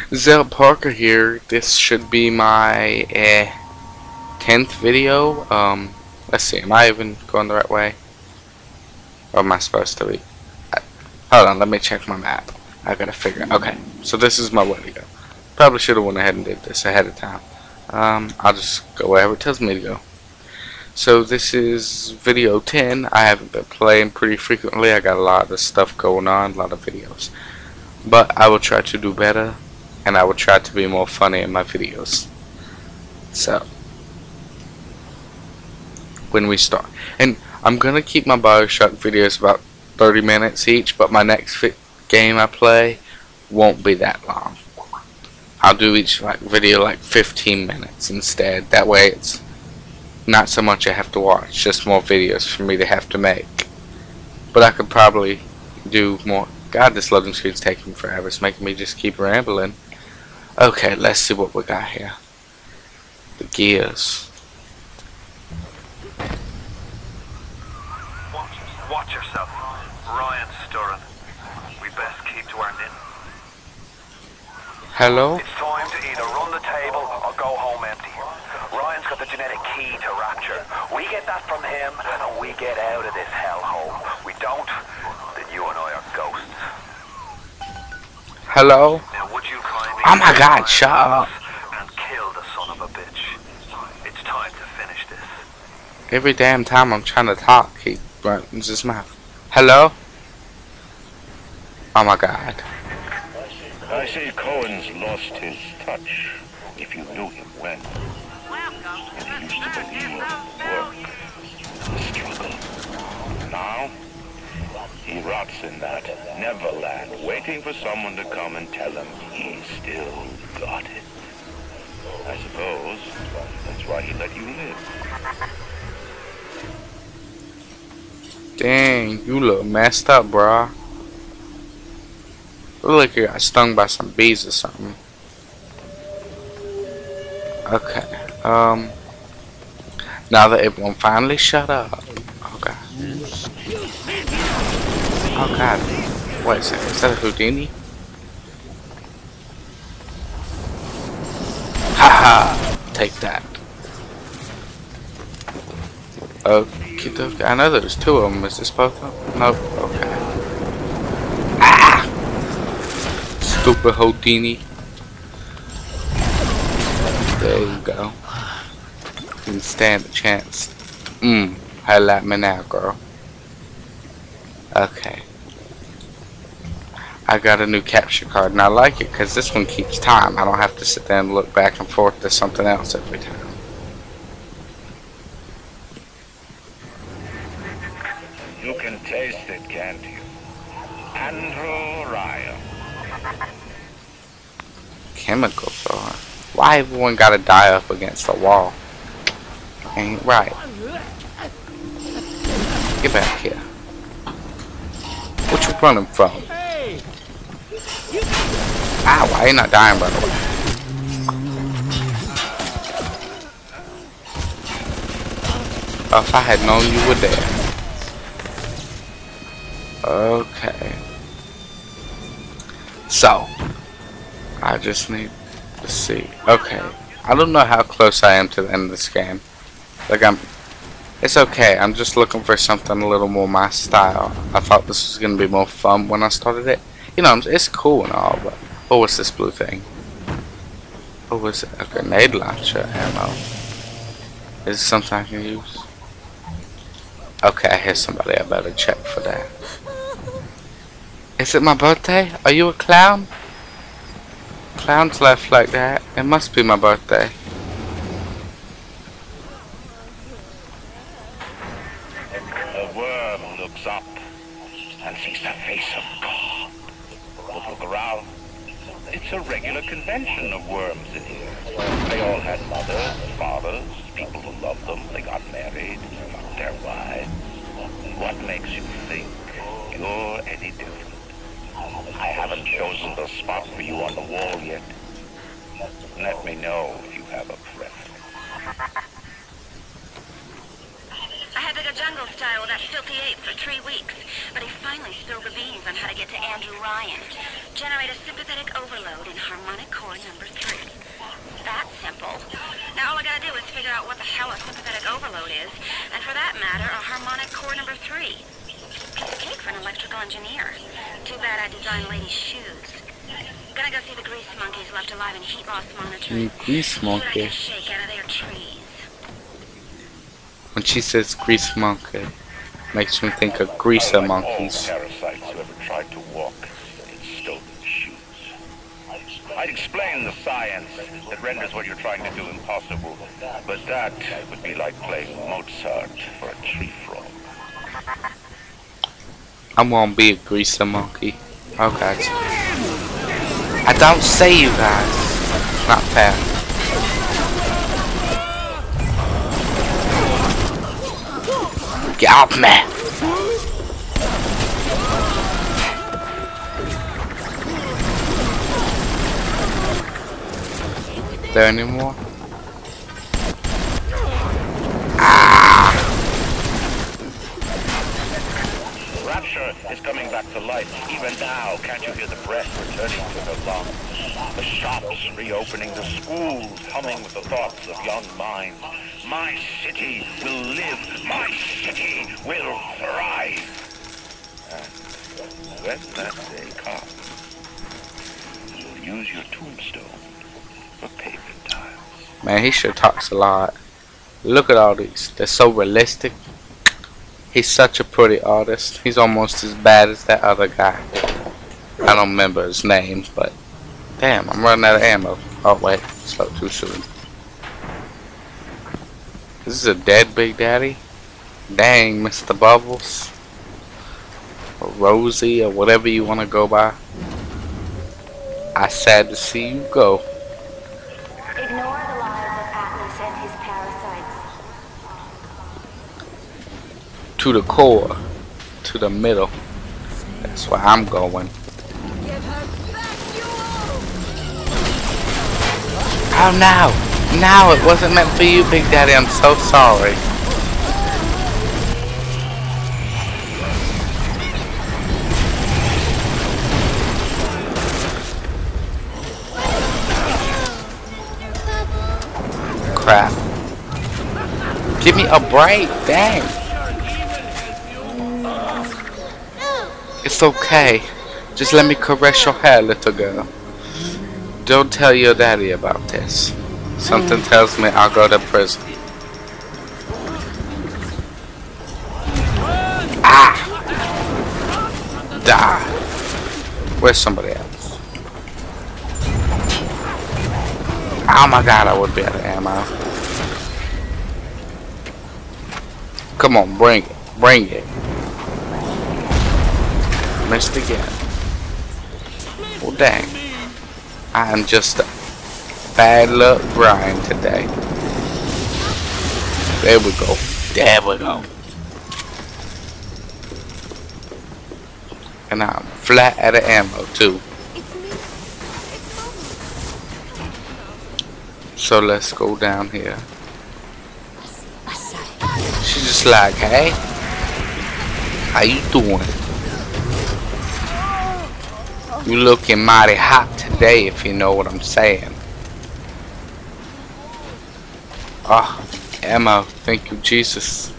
Zell Parker here. This should be my 10th video. Let's see, am I even going the right way? Or am I supposed to be? Hold on, let me check my map. I gotta figure out. Okay, so this is my way to go. Probably should have went ahead and did this ahead of time. I'll just go wherever it tells me to go. So this is video 10. I haven't been playing pretty frequently. I got a lot of stuff going on, a lot of videos. But I will try to do better, and I will try to be more funny in my videos. So, when we start. And I'm gonna keep my Bioshock videos about 30 minutes each, but my next game I play won't be that long. I'll do each video like 15 minutes instead. That way it's not so much I have to watch, just more videos for me to have to make. But I could probably do more. God, this loading screen's taking forever. It's making me just keep rambling. Okay, let's see what we got here. The gears. Watch yourself. Ryan's stirring. We best keep to our knitting. Hello? It's time to either run the table or go home empty. Ryan's got the genetic key to Rapture. We get that from him and we get out of this hellhole. We don't, then you and I are ghosts. Hello? Now would you kindly Oh my God, shut up. and kill the son of a bitch. It's time to finish this. Every damn time I'm trying to talk, he runs his mouth. Hello? Oh my God. I say Cohen's lost his touch, if you knew him well. And he used to believe work, the struggle. Now, he rots in that Neverland, waiting for someone to come and tell him he's still got it. I suppose that's why he let you live. Dang, you look messed up, bruh. Look like you got stung by some bees or something. Okay, now that everyone finally shut up. Oh God. Oh God. Wait a second, is that a Houdini? Haha! Take that. Okay, I know there's two of them. Is this both of them? Nope. Okay. Ah! Stupid Houdini. There you go. Didn't stand a chance. Holla at me now, girl. Okay. I got a new capture card and I like it because this one keeps time. I don't have to sit there and look back and forth to something else every time. You can taste it, can't you? Andrew Ryan. Chemical thrower. Why everyone gotta die up against the wall? Ain't right. Get back here. What you running from? Ah, why you not dying by the way? Oh, if I had known you were there. Okay. So, I just need to see. Okay. I don't know how close I am to the end of this game. Like it's okay. I'm just looking for something a little more my style. I thought this was gonna be more fun when I started it. You know, it's cool and all, but what was this blue thing? What was it? A grenade launcher ammo. Is it something I can use? Okay, I hear somebody. I better check for that. Is it my birthday? Are you a clown? Clowns left like that. It must be my birthday. The worm looks up and sees the face of God. Look around. It's a regular convention of worms in here. They all had mothers, fathers, people who loved them. They got married, got their wives. What makes you think you're any different? I haven't chosen the spot for you on the wall yet. Let me know if you have a preference. I had to go jungle style with that filthy ape for 3 weeks, but he finally spilled the beans on how to get to Andrew Ryan. Generate a sympathetic overload in harmonic chords. out what the hell a sympathetic overload is, and for that matter, a harmonic core number 3. Piece of cake for an electrical engineer. Too bad I designed ladies' shoes. Gonna go see the grease monkeys left alive in heat loss monitoring. Grease monkey. Shake out of their trees. When she says grease monkey, makes me think of greaser monkeys. All parasites who ever tried to walk in stolen shoes. I'd explain the science that renders what you're trying to do impossible, but that would be like playing Mozart for a tree frog. I won't be a greaser monkey. Okay. I don't see you guys. Not fair. Get off me! Is there any more? Rapture is coming back to life. Even now, can't you hear the breath returning to her lungs? The shops reopening, the schools humming with the thoughts of young minds. My city will live. My city will thrive. And when that day comes, you'll use your tombstone for pavement tiles. Man, he sure talks a lot. Look at all these. They're so realistic. He's such a pretty artist. He's almost as bad as that other guy. I don't remember his name, but damn, I'm running out of ammo. Oh wait, spoke too soon. This is a dead Big Daddy? Dang, Mr. Bubbles. Or Rosie, or whatever you want to go by. I sad to see you go. Ignore the lies of Atlas and his parasites. To the core. To the middle. That's where I'm going. Oh no! No, it wasn't meant for you, Big Daddy. I'm so sorry. Crap. Give me a break, dang. It's okay. Just let me caress your hair, little girl. Don't tell your daddy about this. Something tells me I'll go to prison. Ah! Die. Where's somebody else? Oh my god, I would be out of ammo. Come on, bring it. Bring it. Missed again. Well, dang. I am just a bad luck Brian today. There we go. There we go. And I'm flat out of ammo too. So let's go down here. She's just like, hey, how you doing? You looking mighty hot today, if you know what I'm saying. Ah, ammo. Thank you, Jesus.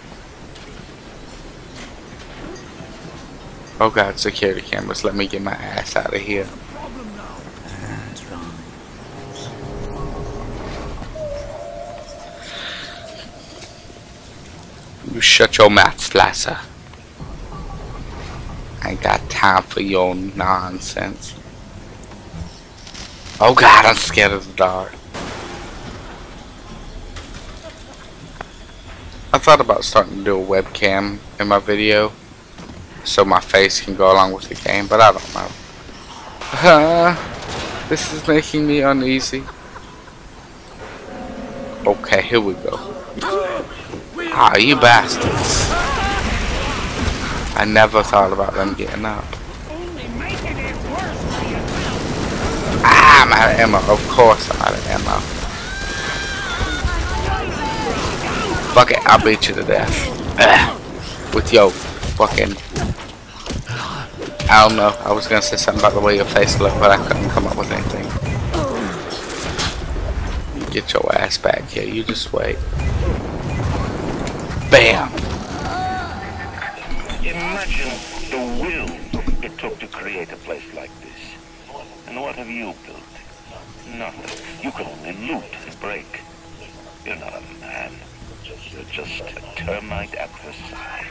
Oh God, security cameras. Let me get my ass out of here. You shut your mouth, Slicer. I ain't got time for your nonsense. Oh God, I'm scared of the dark. I thought about starting to do a webcam in my video so my face can go along with the game, but I don't know. This is making me uneasy. Okay, here we go. Ah, you bastards. I never thought about them getting up. Ah, I'm out of ammo. Of course I'm out of ammo. Fuck it, I'll beat you to death. With your fucking... I don't know, I was gonna say something about the way your face looked, but I couldn't come up with anything. get your ass back here. You just wait. Bam! Imagine the will it took to create a place like this. And what have you built? Nothing. You can only loot and break. You're not a man. You're just a termite at the side.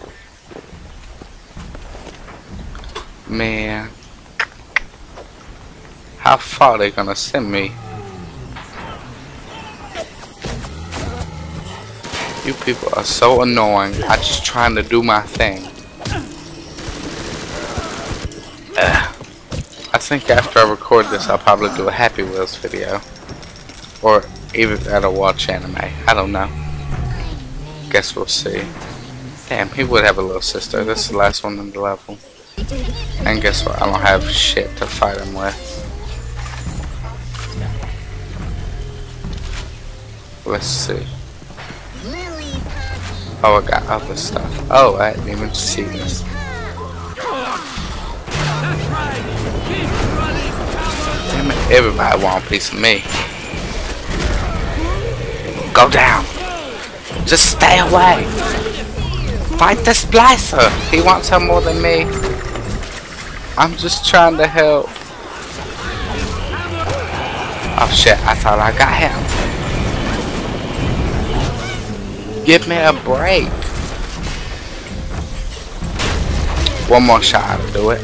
Man. How far are they gonna send me? You people are so annoying. I'm just trying to do my thing. I think after I record this, I'll probably do a Happy Wheels video. Or even that'll watch anime. I don't know. Guess we'll see. Damn, he would have a little sister. This is the last one in the level. And guess what? I don't have shit to fight him with. Let's see. Oh, I got other stuff. Oh, I didn't even see this. Damn it, everybody want a piece of me. Go down. Just stay away. Fight the Splicer. He wants her more than me. I'm just trying to help. Oh shit, I thought I got him. Give me a break. One more shot to do it.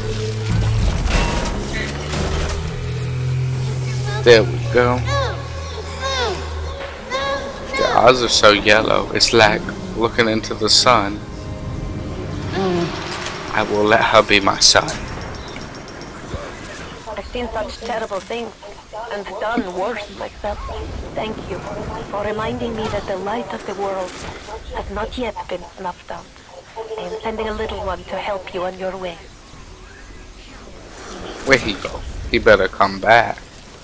There we go. The eyes are so yellow. It's like looking into the sun. I will let her be my son. I've seen such terrible things and done worse myself. Thank you for reminding me that the light of the world has not yet been snuffed out. I am sending a little one to help you on your way. Where he go? He better come back.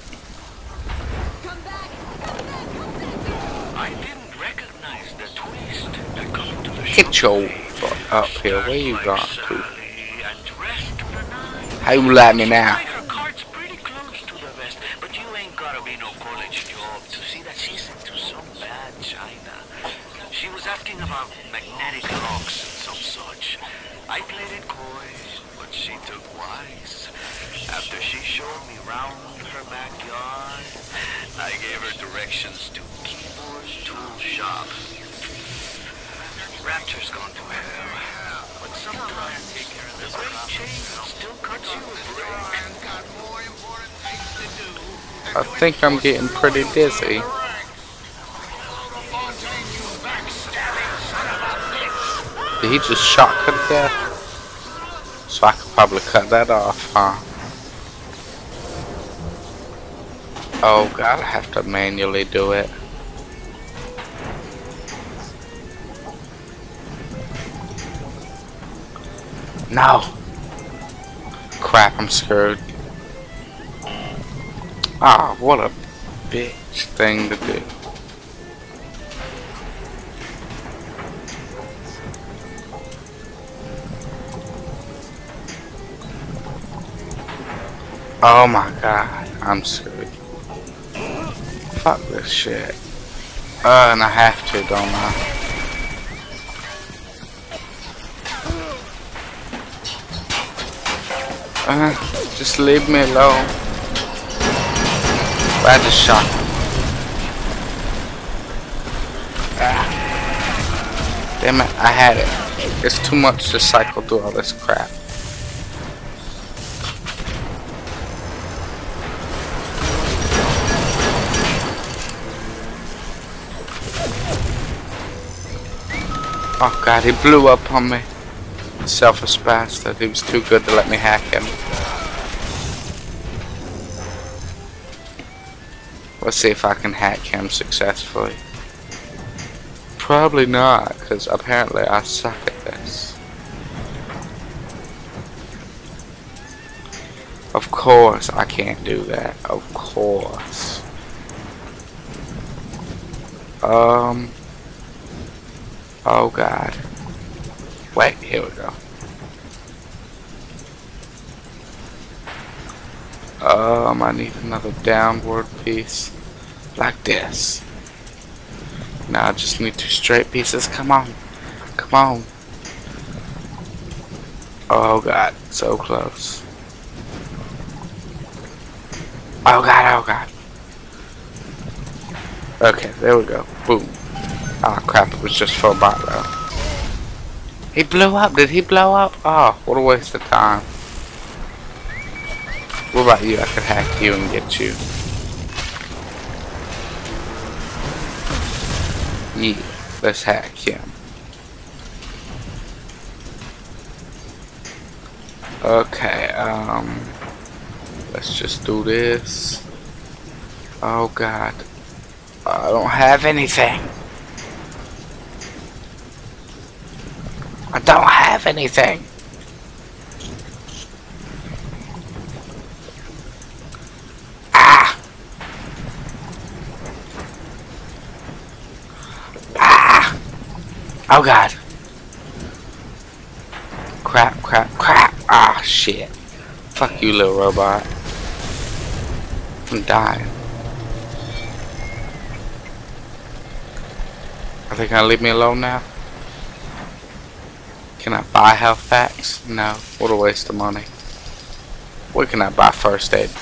I didn't recognize the twist that come to the Get your butt up here. Where you gone to? and dressed for night. How you like me now? Her cards pretty close to the vest, but you ain't gotta be no college job to see that she's into some bad china. She was asking about magnetic locks and some such. I played it coy, but she took wise. After she showed me round her backyard, I gave her directions to Keyboard's tool shop. Rapture's gone to hell, but sometimes the great chain still cuts you a break. I think I'm getting pretty dizzy. Did he just shock her to death? So I could probably cut that off, huh? Oh god, I have to manually do it. No! Crap, I'm screwed. Ah, what a bitch thing to do. Oh my god, I'm screwed. Fuck this shit. And I have to, don't I? Just leave me alone. I just shot him. Damn it, I had it. It's too much to cycle through all this crap. Oh god, he blew up on me. Selfish bastard. He was too good to let me hack him. Let's see if I can hack him successfully. Probably not, because apparently I suck at this. Of course I can't do that. Of course. Oh god. Wait, here we go. I need another downward piece. Like this. Now I just need 2 straight pieces. Come on. Come on. Oh god, so close. Oh god, oh god. Okay, there we go. Boom. Ah, crap, it was just for a bot though. He blew up. Did he blow up? Oh, what a waste of time. What about you? I could hack you and get you. Yeah, let's hack him. Okay, let's just do this. Oh god. I don't have anything. I don't have anything. Ah! Ah! Oh god. Crap, crap, crap. Ah, shit. Fuck you, little robot. I'm dying. Are they gonna leave me alone now? Can I buy health packs? No. What a waste of money. Where can I buy first aid?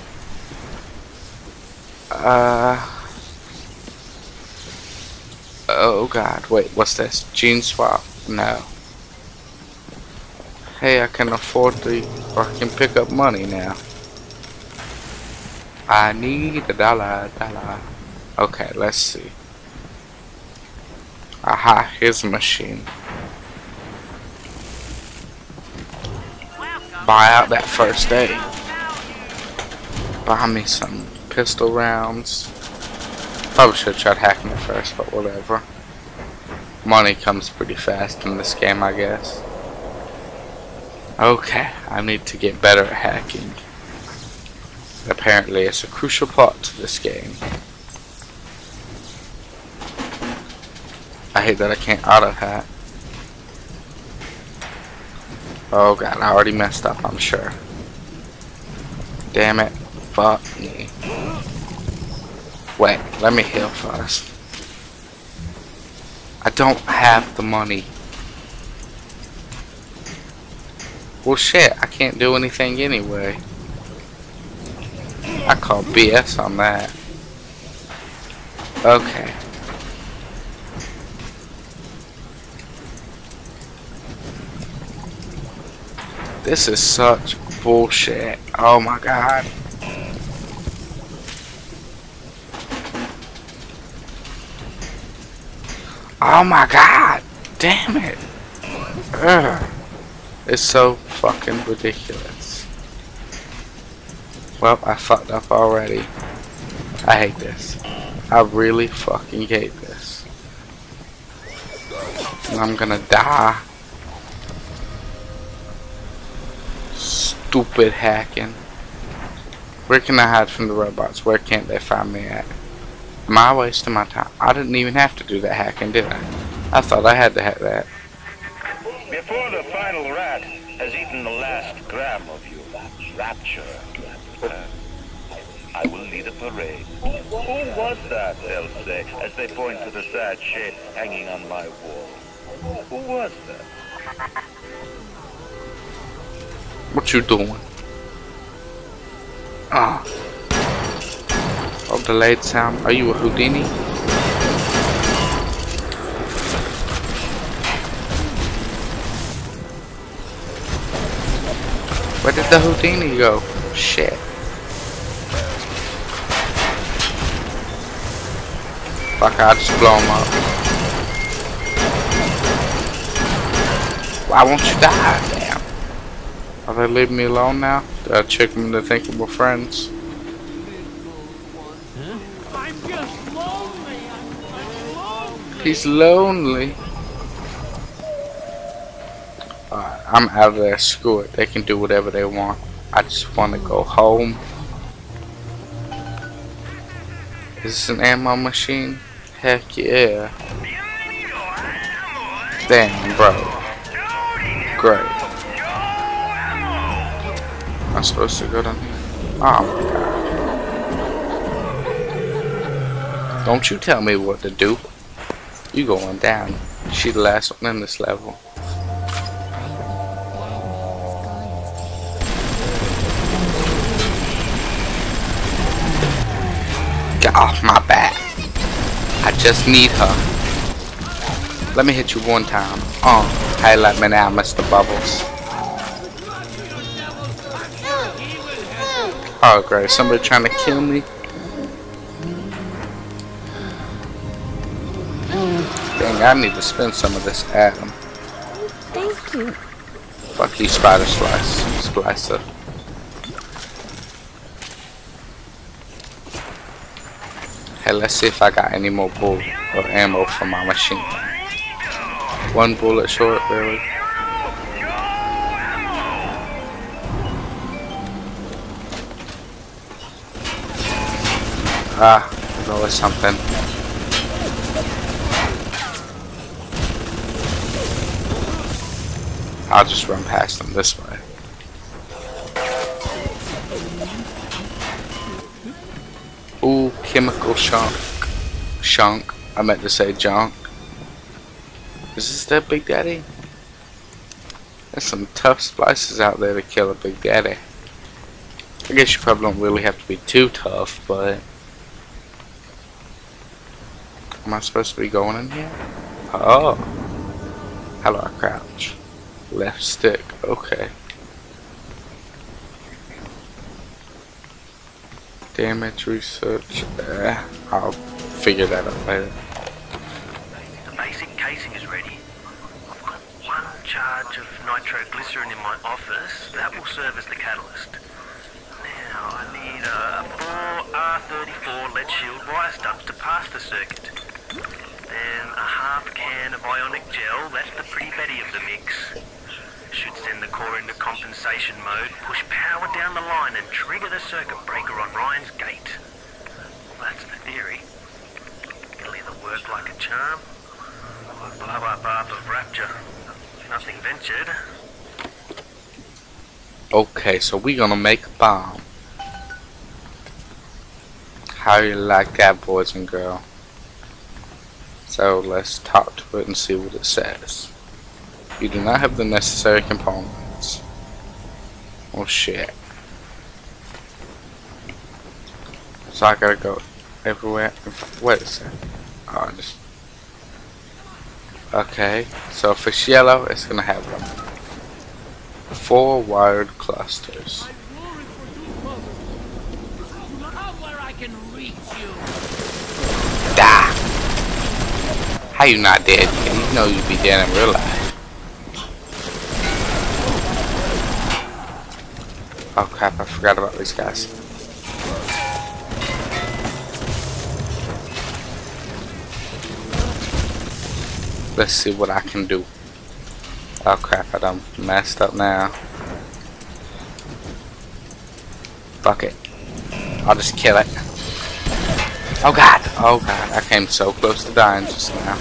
Oh god. Wait, what's this? Gene swap? No. Hey, I can afford to, or I can pick up money now. I need $1. Okay, let's see. Aha, here's a machine. Buy out that first aid. Buy me some pistol rounds. Probably should have tried hacking it first, but whatever. Money comes pretty fast in this game, I guess. Okay, I need to get better at hacking. Apparently, it's a crucial part to this game. I hate that I can't auto hack. Oh god, I already messed up, I'm sure. Damn it. Fuck me. Wait, let me heal first. I don't have the money. Well shit, I can't do anything anyway. I call BS on that. Okay. This is such bullshit. Oh my god. Oh my god. Damn it. Ugh. It's so fucking ridiculous. Well, I fucked up already. I hate this. I really fucking hate this. And I'm gonna die. Stupid hacking. Where can I hide from the robots? Where can't they find me at? Am I wasting my time? I didn't even have to do that hacking, did I? I thought I had to hack that. Before the final rat has eaten the last gram of you, Rapture, I will lead a parade. Who was that, they'll say, as they point to the sad shape hanging on my wall? Who was that? What you doing? Ah. Oh, delayed sound. Are you a Houdini? Where did the Houdini go? Shit. Fuck, I'll just blow him up. Why won't you die? Damn. Are they leaving me alone now? Did I trick them into thinking we're friends? I'm just lonely. I'm lonely. He's lonely. Alright, I'm out of there. Screw it. They can do whatever they want. I just want to go home. Is this an ammo machine? Heck yeah. Damn, bro. Great. Am I supposed to go down here? Oh my god. Don't you tell me what to do. You going down. She the last one in this level. Get off my back. I just need her. Let me hit you one time. Hey, let me now, Mr. Bubbles. Oh, great. Somebody trying to kill me. Dang, I need to spend some of this Adam. Thank you. Fuck you, spider splicer. Hey, let's see if I got any more bullet or ammo for my machine. One bullet short, really. There's always something. I'll just run past them this way. Ooh, chemical shunk. I meant to say junk. Is this that Big Daddy? There's some tough splices out there to kill a Big Daddy. I guess you probably don't really have to be too tough, but... Am I supposed to be going in here? Oh. How do I crouch? Left stick, okay. Damage research. I'll figure that out later. The basic casing is ready. I've got one charge of nitroglycerin in my office. That will serve as the catalyst. Now I need 4 R34 lead shield wire stubs to pass the circuit. Then a half can of ionic gel. That's the pretty Betty of the mix. Should send the core into compensation mode, push power down the line and trigger the circuit breaker on Ryan's gate. Well, that's the theory. It'll either work like a charm, or blow up half of Rapture. Nothing ventured. Okay, so we're gonna make a bomb. How you like that, boys and girls? So let's talk to it and see what it says. You do not have the necessary components. Oh shit. So I gotta go everywhere. Wait a second. Oh, just... Okay, so if it's yellow, it's gonna have 4 wired clusters. Die! How you not dead? You know you'd be dead in real life. Oh crap, I forgot about these guys. Let's see what I can do. Oh crap, I done messed up now. Fuck it. I'll just kill it. Oh god, I came so close to dying just now.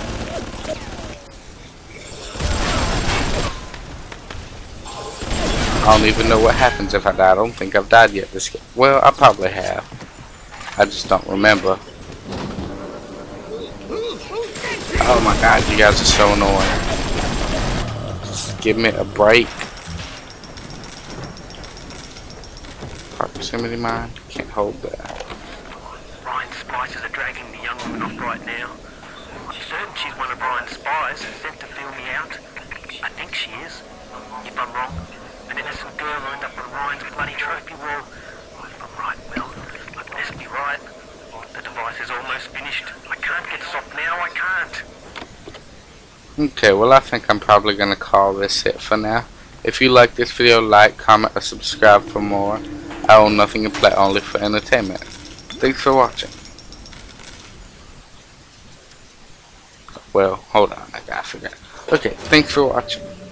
I don't even know what happens if I die. I don't think I've died yet this game. Well, I probably have. I just don't remember. Oh my god, you guys are so annoying. Just give me a break. Proximity mine. Can't hold that. Ryan's splicers are dragging the young woman off right now. I'm certain she's one of Ryan's spies sent to fill me out. I think she is. If I'm wrong, an innocent girl will end up on Ryan's bloody trophy wall. If I'm right, well, I best be right. The device is almost finished. I can't get soft now, I can't. Okay, well I think I'm probably gonna call this it for now. If you like this video, like, comment, or subscribe for more. I own nothing and play only for entertainment. Thanks for watching. Well, hold on, I forgot. Okay, thanks for watching.